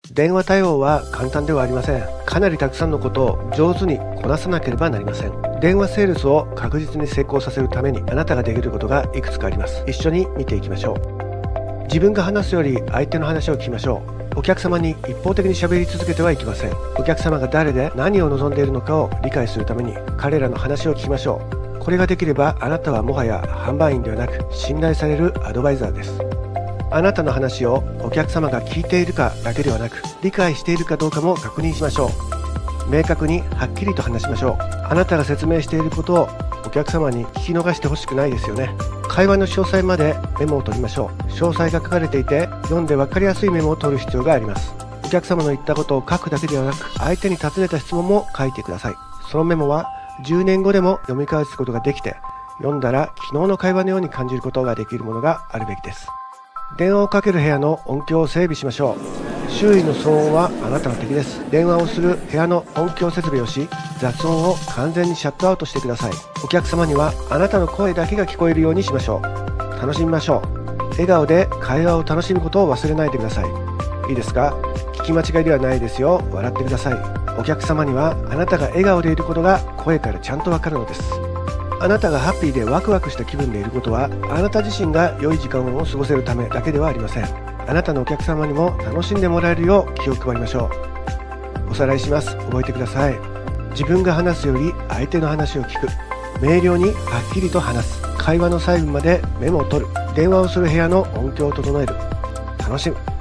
電話対応は簡単ではありません。かなりたくさんのことを上手にこなさなければなりません。電話セールスを確実に成功させるためにあなたができることがいくつかあります。一緒に見ていきましょう。自分が話すより相手の話を聞きましょう。お客様に一方的に喋り続けてはいけません。お客様が誰で何を望んでいるのかを理解するために彼らの話を聞きましょう。これができればあなたはもはや販売員ではなく信頼されるアドバイザーです。あなたの話をお客様が聞いているかだけではなく理解しているかどうかも確認しましょう。明確にはっきりと話しましょう。あなたが説明していることをお客様に聞き逃してほしくないですよね。会話の詳細までメモを取りましょう。詳細が書かれていて読んで分かりやすいメモを取る必要があります。お客様の言ったことを書くだけではなく相手に尋ねた質問も書いてください。そのメモは10年後でも読み返すことができて、読んだら昨日の会話のように感じることができるものがあるべきです。電話をかける部屋の音響を整備しましょう。周囲の騒音はあなたの敵です。電話をする部屋の音響設備をし、雑音を完全にシャットアウトしてください。お客様にはあなたの声だけが聞こえるようにしましょう。楽しみましょう。笑顔で会話を楽しむことを忘れないでください。いいですか？聞き間違いではないですよ。笑ってください。お客様にはあなたが笑顔でいることが声からちゃんとわかるのです。あなたがハッピーでワクワクした気分でいることはあなた自身が良い時間を過ごせるためだけではありません。あなたのお客様にも楽しんでもらえるよう気を配りましょう。おさらいします。覚えてください。自分が話すより相手の話を聞く。明瞭にはっきりと話す。会話の細部までメモを取る。電話をする部屋の音響を整える。楽しむ。